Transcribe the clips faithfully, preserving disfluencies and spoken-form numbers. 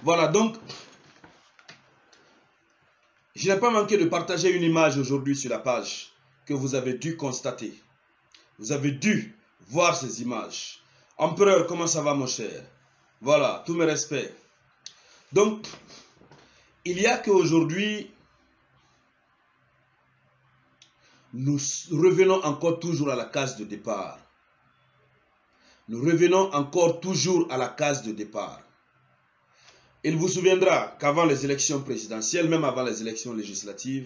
Voilà, donc, je n'ai pas manqué de partager une image aujourd'hui sur la page que vous avez dû constater. Vous avez dû voir ces images. Empereur, comment ça va mon cher? Voilà, tous mes respects. Donc, il y a qu'aujourd'hui, nous revenons encore toujours à la case de départ. Nous revenons encore toujours à la case de départ. Il vous souviendra qu'avant les élections présidentielles, même avant les élections législatives,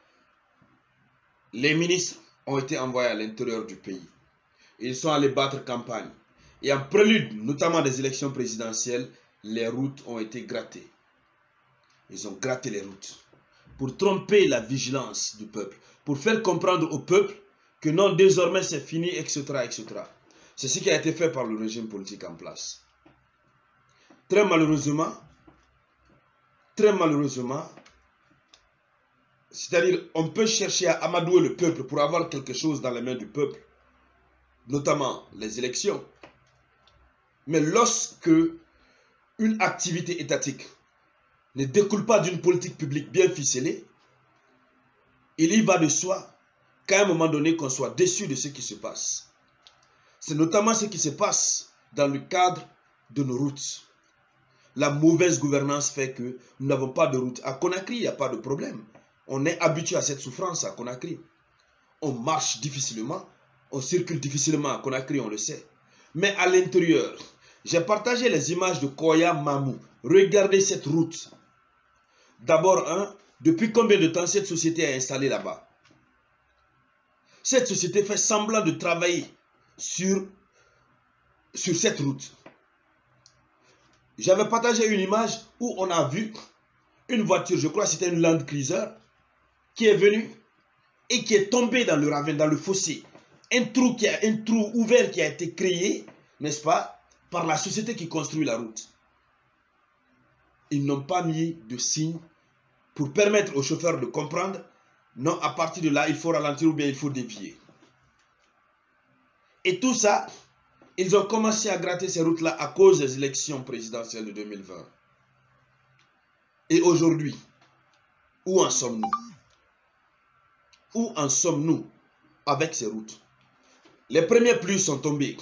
les ministres ont été envoyés à l'intérieur du pays. Ils sont allés battre campagne. Et en prélude, notamment des élections présidentielles, les routes ont été grattées. Ils ont gratté les routes pour tromper la vigilance du peuple, pour faire comprendre au peuple que non, désormais c'est fini, et cetera, et cetera. C'est ce qui a été fait par le régime politique en place. Très malheureusement, très malheureusement, c'est-à-dire on peut chercher à amadouer le peuple pour avoir quelque chose dans les mains du peuple, notamment les élections. Mais lorsque une activité étatique ne découle pas d'une politique publique bien ficelée, il y va de soi qu'à un moment donné qu'on soit déçu de ce qui se passe. C'est notamment ce qui se passe dans le cadre de nos routes. La mauvaise gouvernance fait que nous n'avons pas de route. À Conakry, il n'y a pas de problème. On est habitué à cette souffrance à Conakry. On marche difficilement, on circule difficilement à Conakry, on le sait. Mais à l'intérieur, j'ai partagé les images de Koya Mamou. Regardez cette route. D'abord, hein, depuis combien de temps cette société est installée là-bas? Cette société fait semblant de travailler sur, sur cette route. J'avais partagé une image où on a vu une voiture, je crois que c'était une Land Cruiser, qui est venue et qui est tombée dans le ravin, dans le fossé. Un trou, qui a, un trou ouvert qui a été créé, n'est-ce pas, par la société qui construit la route. Ils n'ont pas mis de signe pour permettre aux chauffeurs de comprendre, non, à partir de là, il faut ralentir ou bien il faut dévier. Et tout ça, ils ont commencé à gratter ces routes-là à cause des élections présidentielles de deux mille vingt. Et aujourd'hui, où en sommes-nous? Où en sommes-nous avec ces routes? Les premières pluies sont tombées.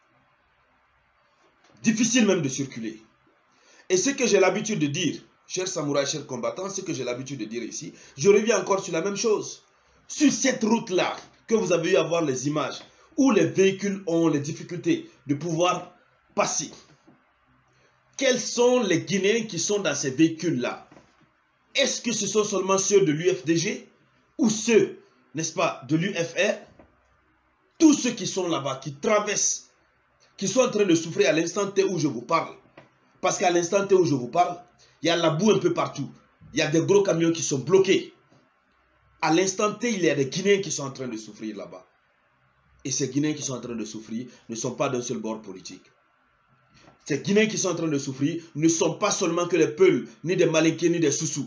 Difficile même de circuler. Et ce que j'ai l'habitude de dire, chers samouraïs, chers combattants, ce que j'ai l'habitude de dire ici, je reviens encore sur la même chose. Sur cette route-là, que vous avez eu à voir les images, où les véhicules ont les difficultés de pouvoir passer. Quels sont les Guinéens qui sont dans ces véhicules-là? Est-ce que ce sont seulement ceux de l'U F D G ou ceux, n'est-ce pas, de l'U F R? Tous ceux qui sont là-bas, qui traversent, qui sont en train de souffrir à l'instant T où je vous parle. Parce qu'à l'instant T où je vous parle, il y a la boue un peu partout. Il y a des gros camions qui sont bloqués. À l'instant T, il y a des Guinéens qui sont en train de souffrir là-bas. Et ces Guinéens qui sont en train de souffrir ne sont pas d'un seul bord politique. Ces Guinéens qui sont en train de souffrir ne sont pas seulement que les Peuls, ni des Malinké, ni des Soussous.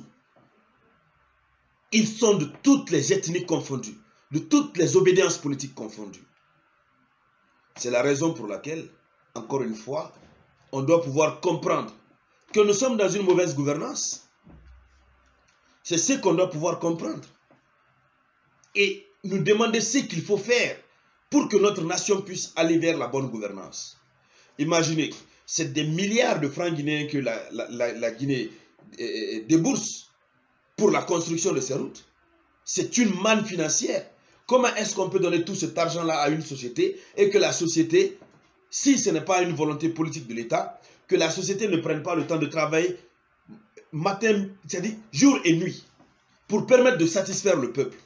Ils sont de toutes les ethnies confondues, de toutes les obédiences politiques confondues. C'est la raison pour laquelle, encore une fois, on doit pouvoir comprendre que nous sommes dans une mauvaise gouvernance. C'est ce qu'on doit pouvoir comprendre. Et nous demander ce qu'il faut faire pour que notre nation puisse aller vers la bonne gouvernance. Imaginez, c'est des milliards de francs guinéens que la, la, la, la Guinée eh, débourse pour la construction de ces routes. C'est une manne financière. Comment est-ce qu'on peut donner tout cet argent-là à une société et que la société, si ce n'est pas une volonté politique de l'État, que la société ne prenne pas le temps de travailler matin, c'est-à-dire jour et nuit, pour permettre de satisfaire le peuple?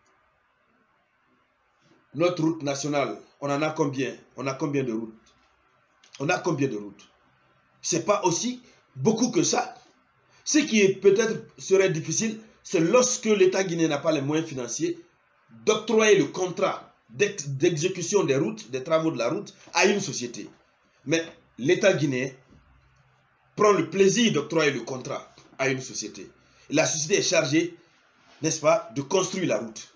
Notre route nationale, on en a combien? On a combien de routes? On a combien de routes? Ce n'est pas aussi beaucoup que ça. Ce qui peut-être serait difficile, c'est lorsque l'État guinéen n'a pas les moyens financiers d'octroyer le contrat d'exécution des routes, des travaux de la route, à une société. Mais l'État guinéen prend le plaisir d'octroyer le contrat à une société. Et la société est chargée, n'est-ce pas, de construire la route.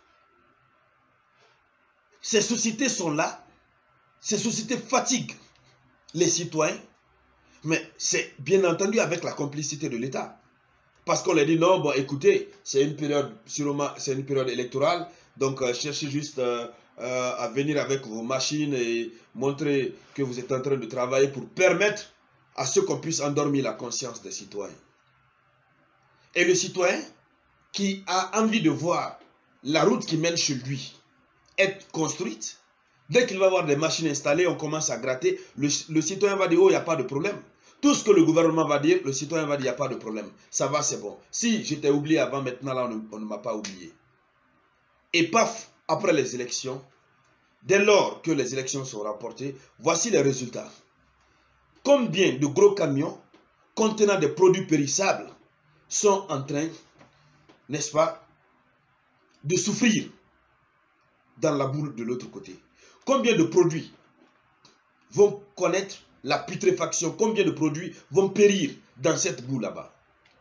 Ces sociétés sont là, ces sociétés fatiguent les citoyens, Mais c'est bien entendu avec la complicité de l'État. Parce qu'on leur dit non, bon écoutez, c'est une période, c'est une période électorale, donc euh, cherchez juste euh, euh, à venir avec vos machines et montrer que vous êtes en train de travailler pour permettre à ce qu'on puisse endormir la conscience des citoyens. Et le citoyen qui a envie de voir la route qui mène chez lui être construite, dès qu'il va avoir des machines installées, on commence à gratter, le, le citoyen va dire oh, il n'y a pas de problème. Tout ce que le gouvernement va dire, le citoyen va dire il n'y a pas de problème. Ça va, c'est bon. Si je t'ai oublié avant, maintenant là, on ne, on ne m'a pas oublié. Et paf, après les élections, dès lors que les élections sont rapportées, voici les résultats. Combien de gros camions contenant des produits périssables sont en train, n'est-ce pas, de souffrir dans la boule de l'autre côté? Combien de produits vont connaître la putréfaction? Combien de produits vont périr dans cette boue là-bas?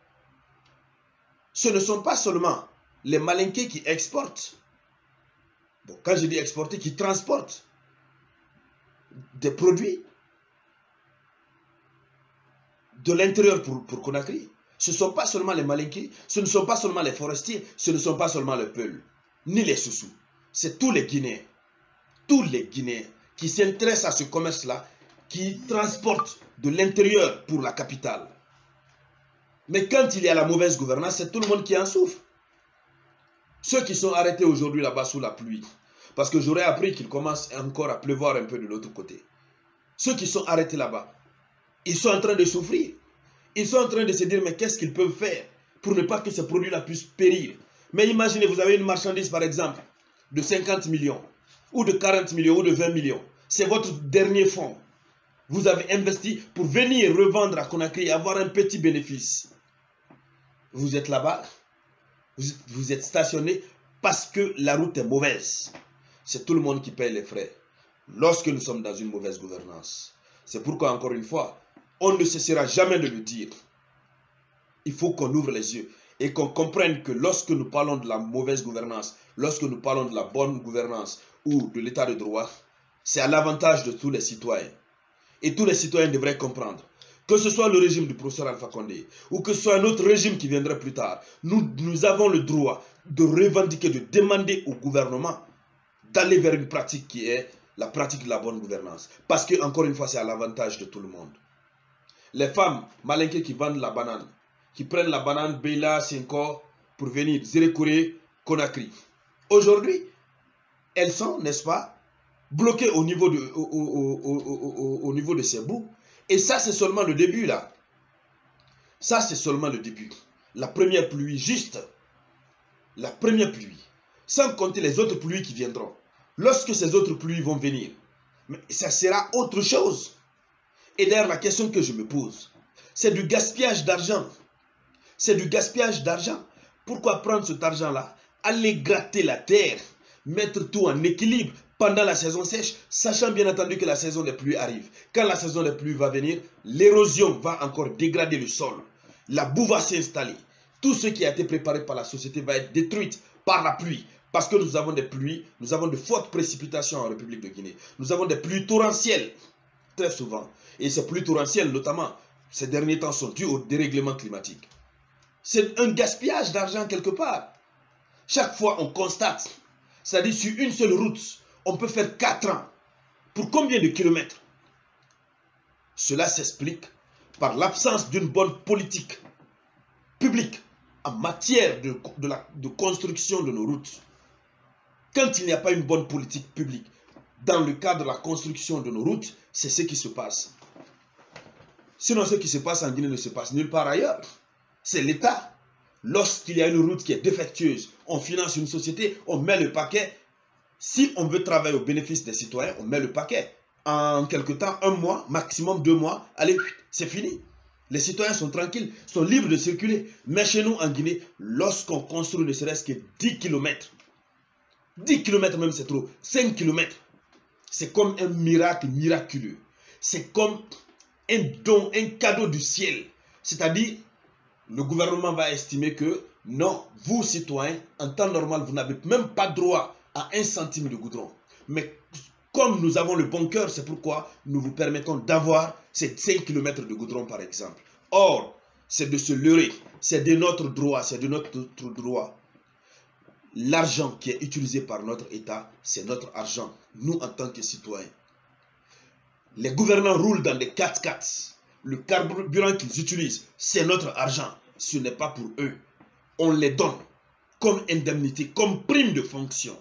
Ce ne sont pas seulement les malinqués qui exportent. Bon, quand je dis exporter, qui transportent des produits de l'intérieur pour, pour Conakry. Ce ne sont pas seulement les malinqués, ce ne sont pas seulement les forestiers, ce ne sont pas seulement les Peuls, ni les Soussous. C'est tous les Guinéens. Tous les Guinéens qui s'intéressent à ce commerce-là, qui transportent de l'intérieur pour la capitale. Mais quand il y a la mauvaise gouvernance, c'est tout le monde qui en souffre. Ceux qui sont arrêtés aujourd'hui là-bas sous la pluie, parce que j'aurais appris qu'il commence encore à pleuvoir un peu de l'autre côté. Ceux qui sont arrêtés là-bas, ils sont en train de souffrir. Ils sont en train de se dire, mais qu'est-ce qu'ils peuvent faire pour ne pas que ces produits-là puissent périr? Mais imaginez, vous avez une marchandise par exemple de cinquante millions, ou de quarante millions, ou de vingt millions. C'est votre dernier fonds. Vous avez investi pour venir revendre à Conakry et avoir un petit bénéfice. Vous êtes là-bas, vous, vous êtes stationné parce que la route est mauvaise. C'est tout le monde qui paye les frais lorsque nous sommes dans une mauvaise gouvernance. C'est pourquoi, encore une fois, on ne cessera jamais de le dire. Il faut qu'on ouvre les yeux et qu'on comprenne que lorsque nous parlons de la mauvaise gouvernance, lorsque nous parlons de la bonne gouvernance ou de l'état de droit, c'est à l'avantage de tous les citoyens. Et tous les citoyens devraient comprendre que ce soit le régime du professeur Alpha Condé ou que ce soit un autre régime qui viendrait plus tard, nous, nous avons le droit de revendiquer, de demander au gouvernement d'aller vers une pratique qui est la pratique de la bonne gouvernance. Parce que, encore une fois, c'est à l'avantage de tout le monde. Les femmes malinquées qui vendent la banane, qui prennent la banane Beila, Cinco pour venir Zérékouré, Conakry. Aujourd'hui, elles sont, n'est-ce pas, bloquées au niveau de, au, au, au, au, au niveau de ces bouts. Et ça, c'est seulement le début, là. Ça, c'est seulement le début. La première pluie, juste. La première pluie. Sans compter les autres pluies qui viendront. Lorsque ces autres pluies vont venir, mais ça sera autre chose. Et d'ailleurs, la question que je me pose, c'est du gaspillage d'argent. C'est du gaspillage d'argent. Pourquoi prendre cet argent-là, aller gratter la terre, mettre tout en équilibre pendant la saison sèche, sachant bien entendu que la saison des pluies arrive. Quand la saison des pluies va venir, l'érosion va encore dégrader le sol. La boue va s'installer. Tout ce qui a été préparé par la société va être détruit par la pluie. Parce que nous avons des pluies, nous avons de fortes précipitations en République de Guinée. Nous avons des pluies torrentielles, très souvent. Et ces pluies torrentielles, notamment, ces derniers temps, sont dues au dérèglement climatique. C'est un gaspillage d'argent quelque part. Chaque fois, on constate, c'est-à-dire sur une seule route, on peut faire quatre ans. Pour combien de kilomètres? Cela s'explique par l'absence d'une bonne politique publique en matière de, de, la, de construction de nos routes. Quand il n'y a pas une bonne politique publique dans le cadre de la construction de nos routes, c'est ce qui se passe. Sinon, ce qui se passe en Guinée ne se passe nulle part ailleurs. C'est l'État. Lorsqu'il y a une route qui est défectueuse, on finance une société, on met le paquet. Si on veut travailler au bénéfice des citoyens, on met le paquet. En quelque temps, un mois, maximum deux mois, allez, c'est fini. Les citoyens sont tranquilles, sont libres de circuler. Mais chez nous, en Guinée, lorsqu'on construit ne serait-ce que dix kilomètres, dix kilomètres même c'est trop, cinq kilomètres, c'est comme un miracle miraculeux. C'est comme un don, un cadeau du ciel. C'est-à-dire, le gouvernement va estimer que non, vous citoyens, en temps normal, vous n'avez même pas droit à un centime de goudron. Mais comme nous avons le bon cœur, c'est pourquoi nous vous permettons d'avoir c'est cinq kilomètres de goudron par exemple. Or, c'est de se leurrer, c'est de notre droit, c'est de notre droit. L'argent qui est utilisé par notre État, c'est notre argent, nous en tant que citoyens. Les gouvernants roulent dans des quatre-quatre. Le carburant qu'ils utilisent, c'est notre argent. Ce n'est pas pour eux. On les donne comme indemnité, comme prime de fonction.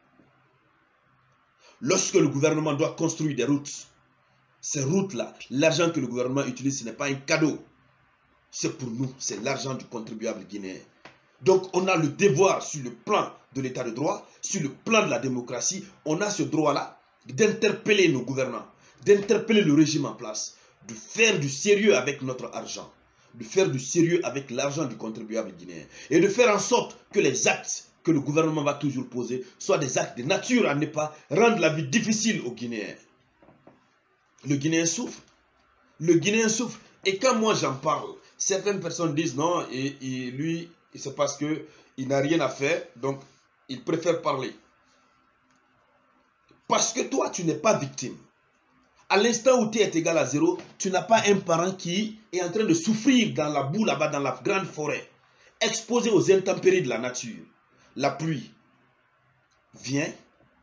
Lorsque le gouvernement doit construire des routes, ces routes-là, l'argent que le gouvernement utilise, ce n'est pas un cadeau. C'est pour nous, c'est l'argent du contribuable guinéen. Donc on a le devoir sur le plan de l'état de droit, sur le plan de la démocratie, on a ce droit-là d'interpeller nos gouvernants, d'interpeller le régime en place, de faire du sérieux avec notre argent, de faire du sérieux avec l'argent du contribuable guinéen et de faire en sorte que les actes que le gouvernement va toujours poser soient des actes de nature à ne pas rendre la vie difficile aux Guinéens. Le Guinéen souffre, le Guinéen souffre et quand moi j'en parle, certaines personnes disent non et, et lui c'est parce qu'il n'a rien à faire, donc il préfère parler. Parce que toi, tu n'es pas victime. À l'instant où tu es égal à zéro, tu n'as pas un parent qui est en train de souffrir dans la boue là-bas, dans la grande forêt, exposé aux intempéries de la nature. La pluie vient,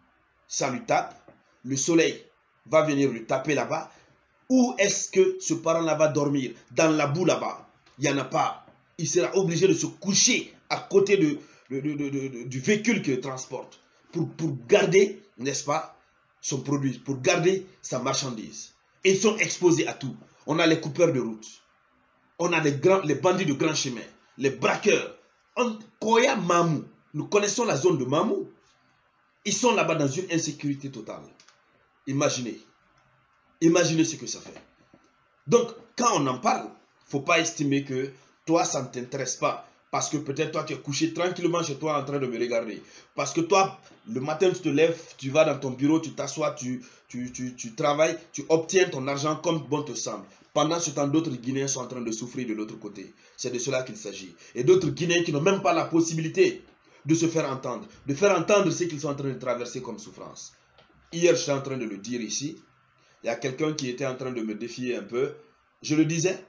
ça lui tape, le soleil va venir lui taper là-bas. Où est-ce que ce parent-là va dormir? Dans la boue là-bas. Il n'y en a pas. Il sera obligé de se coucher à côté de, de, de, de, de, du véhicule qu'il transporte pour, pour garder, n'est-ce pas, son produit, pour garder sa marchandise. Et ils sont exposés à tout. On a les coupeurs de route, on a les, grands, les bandits de grands chemins, les braqueurs. On, Koya Mamou, nous connaissons la zone de Mamou. Ils sont là-bas dans une insécurité totale. Imaginez, imaginez ce que ça fait. Donc, quand on en parle, il ne faut pas estimer que toi, ça ne t'intéresse pas. Parce que peut-être toi, tu es couché tranquillement chez toi en train de me regarder. Parce que toi, le matin, tu te lèves, tu vas dans ton bureau, tu t'assois, tu, tu, tu, tu travailles, tu obtiens ton argent comme bon te semble. Pendant ce temps, d'autres Guinéens sont en train de souffrir de l'autre côté. C'est de cela qu'il s'agit. Et d'autres Guinéens qui n'ont même pas la possibilité de se faire entendre. De faire entendre ce qu'ils sont en train de traverser comme souffrance. Hier, je suis en train de le dire ici. Il y a quelqu'un qui était en train de me défier un peu. Je le disais.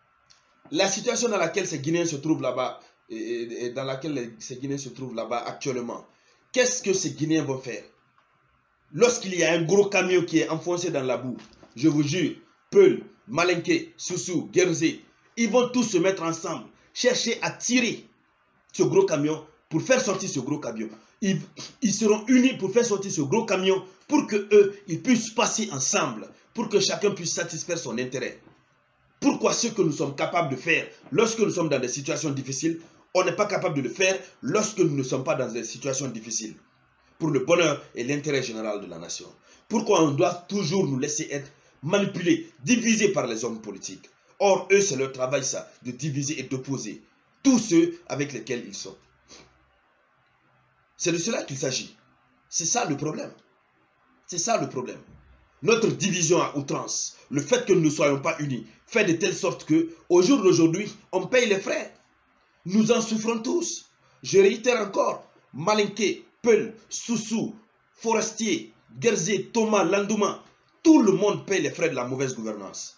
La situation dans laquelle ces Guinéens se trouvent là-bas, et, et dans laquelle les, ces Guinéens se trouvent là-bas actuellement, qu'est-ce que ces Guinéens vont faire? Lorsqu'il y a un gros camion qui est enfoncé dans la boue, je vous jure, Peul, Malinké, Soussou, Guerzé, ils vont tous se mettre ensemble, chercher à tirer ce gros camion pour faire sortir ce gros camion. Ils, ils seront unis pour faire sortir ce gros camion pour que eux, ils puissent passer ensemble, pour que chacun puisse satisfaire son intérêt. Pourquoi ce que nous sommes capables de faire lorsque nous sommes dans des situations difficiles, on n'est pas capable de le faire lorsque nous ne sommes pas dans des situations difficiles, pour le bonheur et l'intérêt général de la nation? Pourquoi on doit toujours nous laisser être manipulés, divisés par les hommes politiques? Or, eux, c'est leur travail ça, de diviser et d'opposer tous ceux avec lesquels ils sont. C'est de cela qu'il s'agit. C'est ça le problème. C'est ça le problème. Notre division à outrance, le fait que nous ne soyons pas unis, fait de telle sorte que, au jour d'aujourd'hui, on paye les frais. Nous en souffrons tous. Je réitère encore, Malinké, Peul, Soussou, Forestier, Guerzé, Thomas, Landouma, tout le monde paye les frais de la mauvaise gouvernance.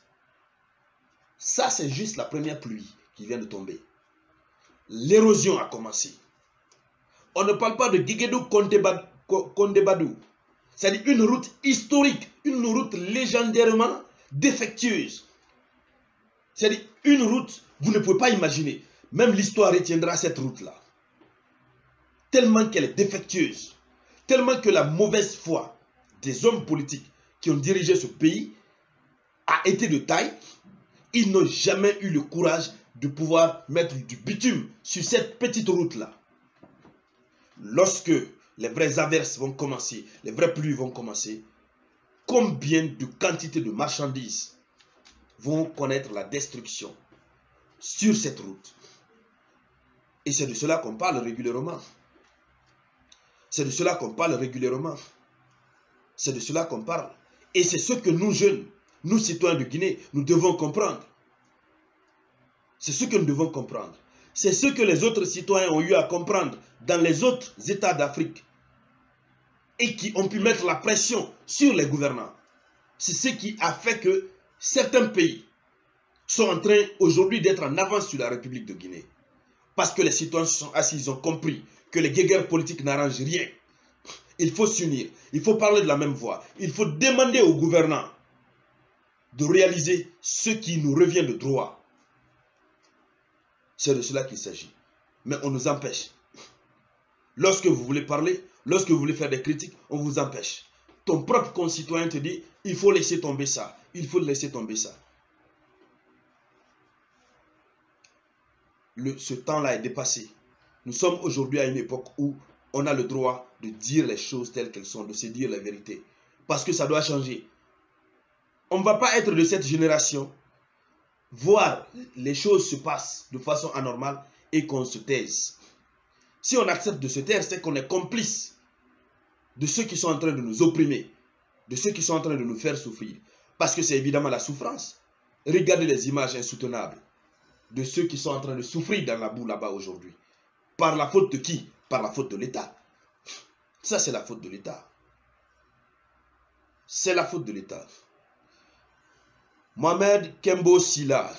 Ça, c'est juste la première pluie qui vient de tomber. L'érosion a commencé. On ne parle pas de Guéguédou Kondébadou. C'est-à-dire une route historique, une route légendairement défectueuse. C'est-à-dire une route, vous ne pouvez pas imaginer. Même l'histoire retiendra cette route-là. Tellement qu'elle est défectueuse. Tellement que la mauvaise foi des hommes politiques qui ont dirigé ce pays a été de taille. Ils n'ont jamais eu le courage de pouvoir mettre du bitume sur cette petite route-là. Lorsque les vraies averses vont commencer, les vraies pluies vont commencer, combien de quantités de marchandises vont connaître la destruction sur cette route? Et c'est de cela qu'on parle régulièrement. C'est de cela qu'on parle régulièrement. C'est de cela qu'on parle. Et c'est ce que nous jeunes, nous citoyens de Guinée, nous devons comprendre. C'est ce que nous devons comprendre. C'est ce que les autres citoyens ont eu à comprendre dans les autres États d'Afrique et qui ont pu mettre la pression sur les gouvernants. C'est ce qui a fait que certains pays sont en train aujourd'hui d'être en avance sur la République de Guinée. Parce que les citoyens se sont assis, ils ont compris que les guéguerres politiques n'arrangent rien. Il faut s'unir, il faut parler de la même voix. Il faut demander aux gouvernants de réaliser ce qui nous revient de droit. C'est de cela qu'il s'agit. Mais on nous empêche. Lorsque vous voulez parler, lorsque vous voulez faire des critiques, on vous empêche. Ton propre concitoyen te dit, il faut laisser tomber ça. Il faut laisser tomber ça. Le, ce temps-là est dépassé. Nous sommes aujourd'hui à une époque où on a le droit de dire les choses telles qu'elles sont, de se dire la vérité. Parce que ça doit changer. On ne va pas être de cette génération, voir les choses se passent de façon anormale et qu'on se taise. Si on accepte de se taire, c'est qu'on est complice de ceux qui sont en train de nous opprimer, de ceux qui sont en train de nous faire souffrir. Parce que c'est évidemment la souffrance. Regardez les images insoutenables de ceux qui sont en train de souffrir dans la boue là-bas aujourd'hui. Par la faute de qui? Par la faute de l'État. Ça, c'est la faute de l'État. C'est la faute de l'État. Mohamed Kembo Silla,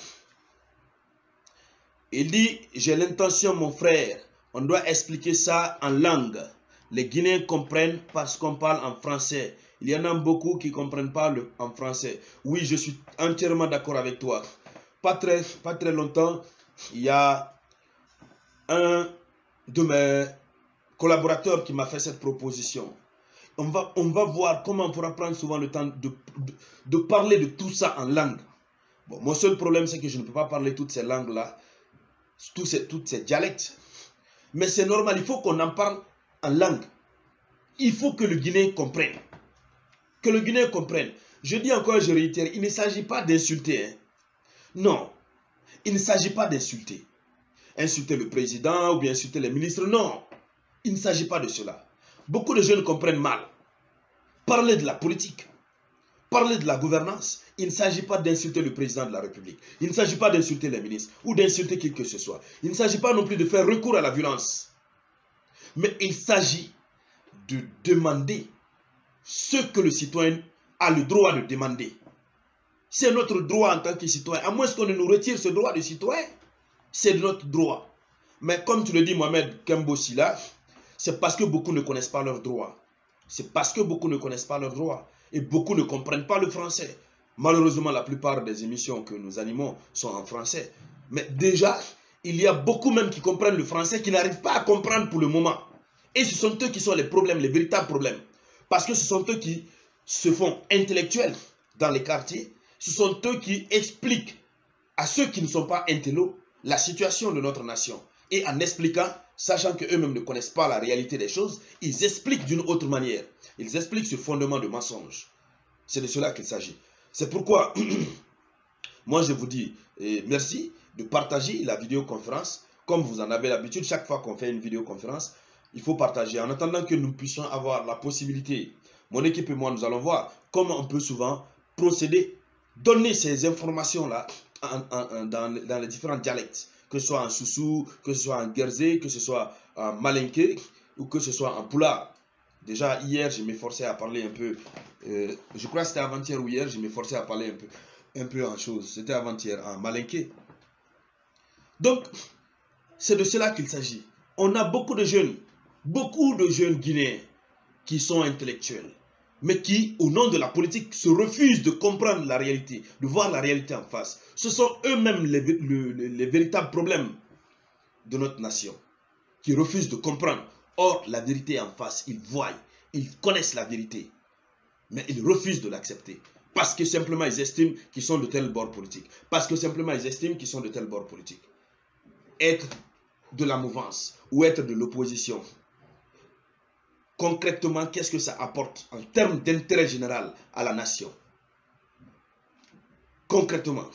il dit, j'ai l'intention, mon frère, on doit expliquer ça en langue. Les Guinéens comprennent parce qu'on parle en français. Il y en a beaucoup qui ne comprennent pas le, en français. Oui, je suis entièrement d'accord avec toi. Pas très, pas très longtemps, il y a un de mes collaborateurs qui m'a fait cette proposition. On va, on va voir comment on pourra prendre souvent le temps de, de, de parler de tout ça en langue. Bon, mon seul problème, c'est que je ne peux pas parler toutes ces langues-là, tous ces, toutes ces dialectes. Mais c'est normal, il faut qu'on en parle en langue. Il faut que le Guinéen comprenne. Que le Guinéen comprenne. Je dis encore, je réitère, il ne s'agit pas d'insulter. Hein. Non, il ne s'agit pas d'insulter. Insulter le président ou bien insulter les ministres, non. Il ne s'agit pas de cela. Beaucoup de jeunes comprennent mal. Parler de la politique, parler de la gouvernance, il ne s'agit pas d'insulter le président de la République. Il ne s'agit pas d'insulter les ministres ou d'insulter qui que ce soit. Il ne s'agit pas non plus de faire recours à la violence. Mais il s'agit de demander ce que le citoyen a le droit de demander. C'est notre droit en tant que citoyen. À moins qu'on ne nous retire ce droit de citoyen, c'est notre droit. Mais comme tu le dis, Mohamed Kembo Silla, c'est parce que beaucoup ne connaissent pas leurs droits. C'est parce que beaucoup ne connaissent pas leurs droits. Et beaucoup ne comprennent pas le français. Malheureusement, la plupart des émissions que nous animons sont en français. Mais déjà, il y a beaucoup même qui comprennent le français, qui n'arrivent pas à comprendre pour le moment. Et ce sont eux qui sont les problèmes, les véritables problèmes. Parce que ce sont eux qui se font intellectuels dans les quartiers. Ce sont eux qui expliquent à ceux qui ne sont pas intello la situation de notre nation. Et en expliquant, sachant qu'eux-mêmes ne connaissent pas la réalité des choses, ils expliquent d'une autre manière. Ils expliquent ce fondement de mensonge. C'est de cela qu'il s'agit. C'est pourquoi, moi je vous dis eh, merci de partager la vidéoconférence. Comme vous en avez l'habitude, chaque fois qu'on fait une vidéoconférence, il faut partager. En attendant que nous puissions avoir la possibilité, mon équipe et moi, nous allons voir comment on peut souvent procéder, donner ces informations-là dans, dans les différents dialectes. Que ce soit en Soussou, que ce soit en Guerzé, que ce soit en Malinké ou que ce soit en Poula. Déjà hier, je m'efforçais à parler un peu, euh, je crois que c'était avant-hier ou hier, je m'efforçais à parler un peu, un peu en chose. C'était avant-hier, en Malinké. Donc, c'est de cela qu'il s'agit. On a beaucoup de jeunes, beaucoup de jeunes Guinéens qui sont intellectuels, mais qui, au nom de la politique, se refusent de comprendre la réalité, de voir la réalité en face. Ce sont eux-mêmes les, les, les véritables problèmes de notre nation, qui refusent de comprendre. Or, la vérité est en face, ils voient, ils connaissent la vérité, mais ils refusent de l'accepter. Parce que simplement ils estiment qu'ils sont de tel bord politique. Parce que simplement ils estiment qu'ils sont de tel bord politique. Être de la mouvance ou être de l'opposition, concrètement, qu'est-ce que ça apporte en termes d'intérêt général à la nation? Concrètement.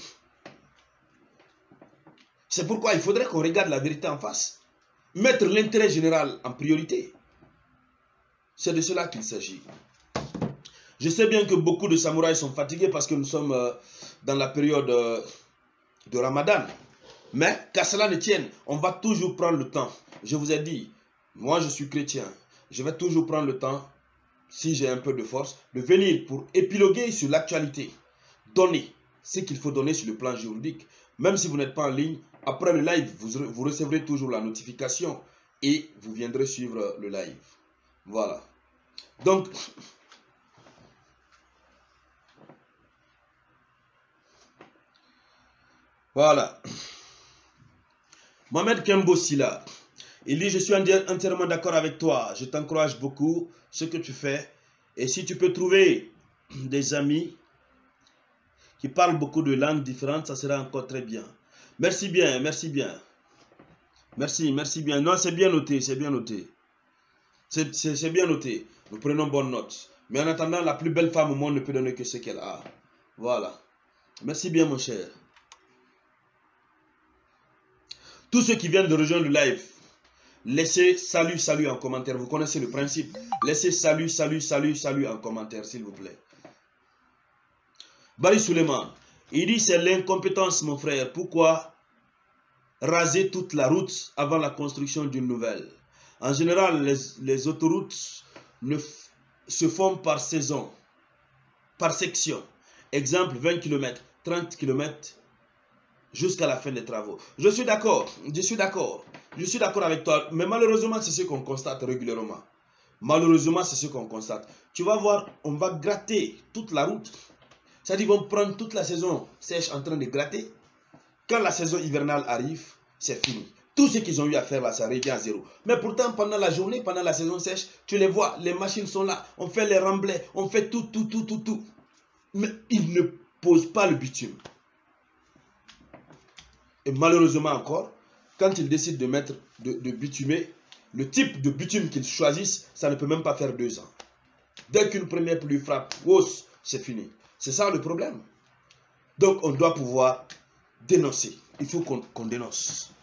C'est pourquoi il faudrait qu'on regarde la vérité en face. Mettre l'intérêt général en priorité. C'est de cela qu'il s'agit. Je sais bien que beaucoup de samouraïs sont fatigués parce que nous sommes euh, dans la période euh, de Ramadan. Mais qu'à cela ne tienne, on va toujours prendre le temps. Je vous ai dit, moi je suis chrétien. Je vais toujours prendre le temps, si j'ai un peu de force, de venir pour épiloguer sur l'actualité. Donner ce qu'il faut donner sur le plan juridique. Même si vous n'êtes pas en ligne, après le live, vous, vous recevrez toujours la notification et vous viendrez suivre le live. Voilà. Donc, voilà. Mohamed Kembo Silla, il dit, je suis entièrement d'accord avec toi. Je t'encourage beaucoup ce que tu fais. Et si tu peux trouver des amis qui parlent beaucoup de langues différentes, ça sera encore très bien. Merci bien, merci bien. Merci, merci bien. Non, c'est bien noté, c'est bien noté. C'est bien noté. Nous prenons bonne note. Mais en attendant, la plus belle femme au monde ne peut donner que ce qu'elle a. Voilà. Merci bien, mon cher. Tous ceux qui viennent de rejoindre le live, laissez salut, salut en commentaire. Vous connaissez le principe. Laissez salut, salut, salut, salut en commentaire, s'il vous plaît. Barry Suleiman, il dit c'est l'incompétence, mon frère. Pourquoi raser toute la route avant la construction d'une nouvelle? En général, les, les autoroutes ne se font par saison, par section. Exemple, vingt kilomètres, trente kilomètres jusqu'à la fin des travaux. Je suis d'accord, je suis d'accord, je suis d'accord avec toi. Mais malheureusement, c'est ce qu'on constate régulièrement. Malheureusement, c'est ce qu'on constate. Tu vas voir, on va gratter toute la route. C'est-à-dire qu'ils vont prendre toute la saison sèche en train de gratter. Quand la saison hivernale arrive, c'est fini. Tout ce qu'ils ont eu à faire là, ça revient à zéro. Mais pourtant, pendant la journée, pendant la saison sèche, tu les vois, les machines sont là, on fait les remblais, on fait tout, tout, tout, tout, tout. Mais ils ne posent pas le bitume. Et malheureusement encore, quand ils décident de mettre, de, de bitumer, le type de bitume qu'ils choisissent, ça ne peut même pas faire deux ans. Dès qu'une première pluie frappe, hausse, c'est fini. C'est ça le problème. Donc on doit pouvoir dénoncer. Il faut qu'on qu'on dénonce.